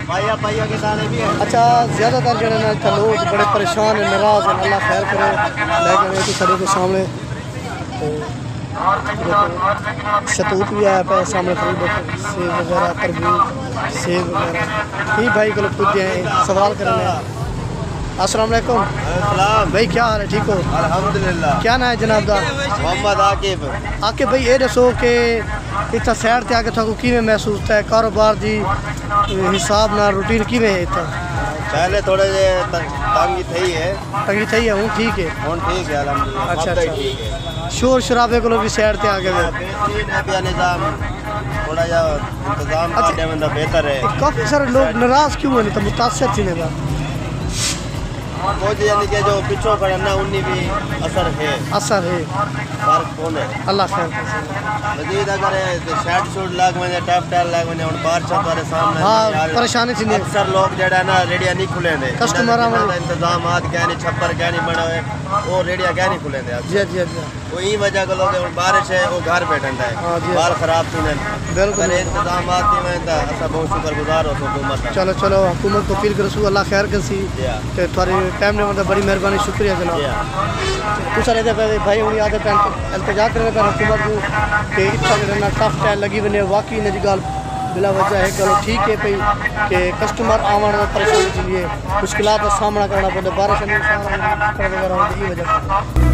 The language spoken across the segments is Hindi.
पाइया पाइया के दाने भी हैं। अच्छा ज़्यादातर जो है ना इतना लोग बड़े परेशान हैं, नाराज़ हैं, अल्लाह खैर करे। लेकिन एक सड़क के सामने तो शतूत भी आया पे सामने, खरीद देखो सेब वगैरह, तरबूज, सेब वगैरह। ही भाई को पूछते हैं, सवाल करने हैं। अस्सलाम वालेकुम भाई, क्या हाल है? ठीक हो? अल्हम्दुलिल्लाह। क्या नाम है जनाब दा? मोहम्मद आकिब। आके भाई ये दसो कि इतना सैर ते आके थको किवें महसूस है? कारोबार दी हिसाब ना रूटीन किवें है इतना? पहले थोड़े जे तंगी थी है। तंगी थी है, हूँ ठीक है। हूँ ठीक है अल्हम्दुलिल्लाह। अच्छा अब तो अच्छा। ठीक है। शोर शराबे को भी सैर ते आके बेहतरीन है पिया निज़ाम, थोड़ा जा इंतजाम करने में बेहतर है। काफ़ी सारे लोग नाराज़ क्यों हैं? तो मुतासर थी ना कुछ यानी कि जो पिछो खड़े ना उन्हीं भी असर है। असर है, फर्क कौन है? अल्लाह खैर। मजीद अगर शर्ट शूट लाग में टफ टाइल लाग में और बाहर छत वाले सामने हाँ परेशानी थी। अक्सर लोग जड़ा ना रेडिया नहीं खुले दे कस्टमर इंतजाम क्या नहीं, छप्पर क्या नहीं बना हुए, वो रेडिया क्या नहीं खुले दे। जी जी जी। वो ई वजह को लोग बारिश है वो घर बैठन है, बाल खराब थी बिल्कुल। इंतजाम नहीं बहुत शुक्रगुजार हो हुकूमत। चलो चलो हुकूमत को अपील करो, अल्लाह खैर कर सी थोड़ी टाइम ने मतलब बड़ी मेहरबानी, शुक्रिया जनाब। कुछ रहते पे भाई हूँ आते पे इल्तजा करने पे हुकूमत को कि इतना जो टफ टाइम लगी वने वाकई इन गाल बिला वजह है। चलो ठीक है भाई कि कस्टमर आवन परेशानी के लिए मुश्किलात का सामना करना पड़ता, बारिश वगैरह होती वजह।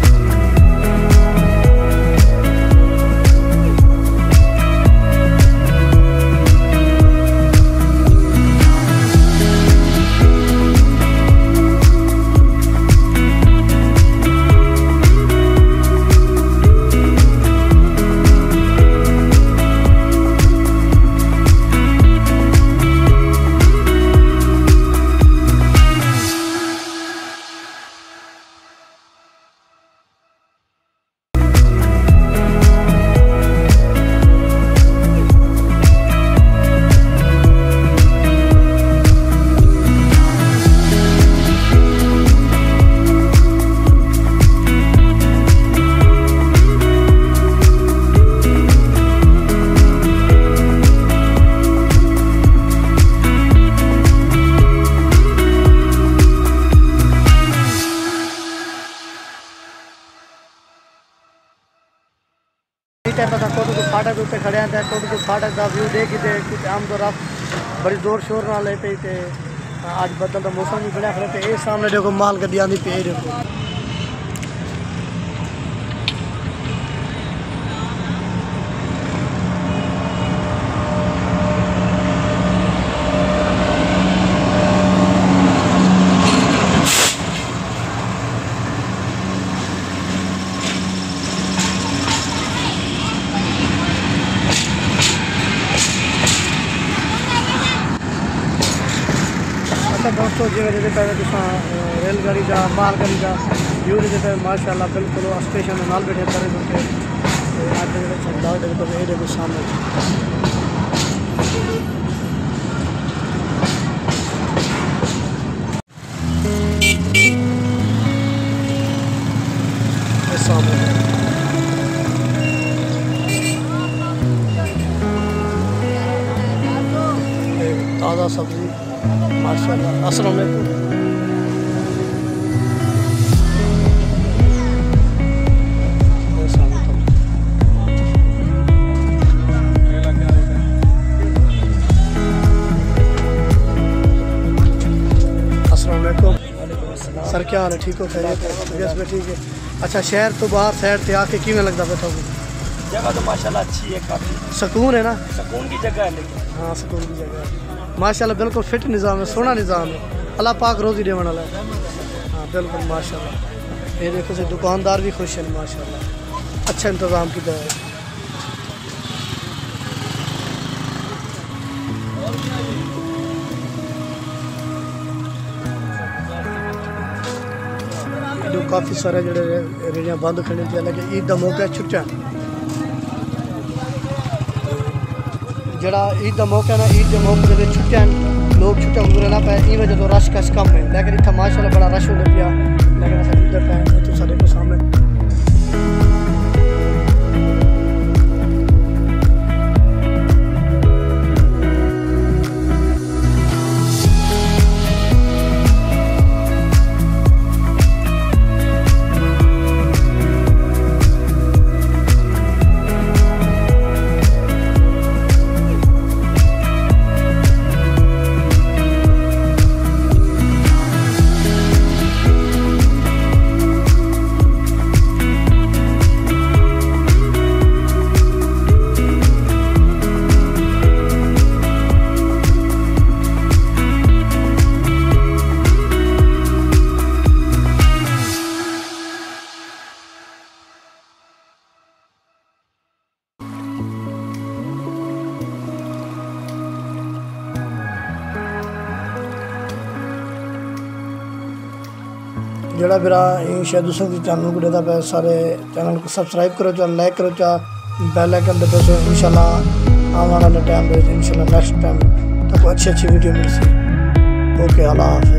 फाटक उत्ते खड़े हैं, कोटकू फाटक का व्यू देखी कुछ आम तो रफ बड़ी जोर शोर ना ले पे। आज बदल का मौसम भी बढ़िया खड़े थे। सामने देखो माल गड्डी आती पे देखो। दोस्तों जी जैसे पहले रेलगाड़ी का मालगाड़ी का व्यू जैसे माशाल्लाह बिल्कुल स्टेशन में नाल बैठे करे बैठे तो ये देखो सामने ताज़ा सब्जी माशाल्लाह। अस्सलाम वालेकुम। अस्सलाम वालेकुम। सर क्या हाल है? ठीक हो? खैरियत में? ठीक है। अच्छा शहर तो बाहर शहर से आके किमें लगता पे? जगह तो माशाल्लाह अच्छी है, काफ़ी सुकून है ना? सुकून की जगह है। लेकिन हाँ सुकून की जगह है माशाल्लाह, बिल्कुल फिट निज़ाम है, सोना निज़ाम है, अल्लाह पाक रोज़ी देने वाला है। हाँ बिल्कुल माशाल्लाह। ये देखो से दुकानदार भी खुश हैं माशाल्लाह, अच्छा इंतज़ाम किया है। काफ़ी सारे जो रेड़ियाँ बंद खड़ी थी, लेकिन ईद का मौका छुट्टियाँ जरा ईद का मौका ना, ईद के मौके पर छुट्टियाँ लोग छुट्टियाँ गुजरे ना पाए, ई वजह तो रश कश कम है। लेकिन इतना माशाल्लाह बड़ा रश होने पिया, लेकिन अस उधर पाए तो सारे को सामने जेड़ा मेरा शायद दूसरे की चैनल को देता पे सारे चैनल को सब्सक्राइब करो चा, लाइक करो चा, बेल आइकन दबो चा। इंशाल्लाह आने वाले टाइम में इंशाल्लाह नेक्स्ट टाइम तक अच्छी वीडियो मिल सी। ओके, अल्लाह।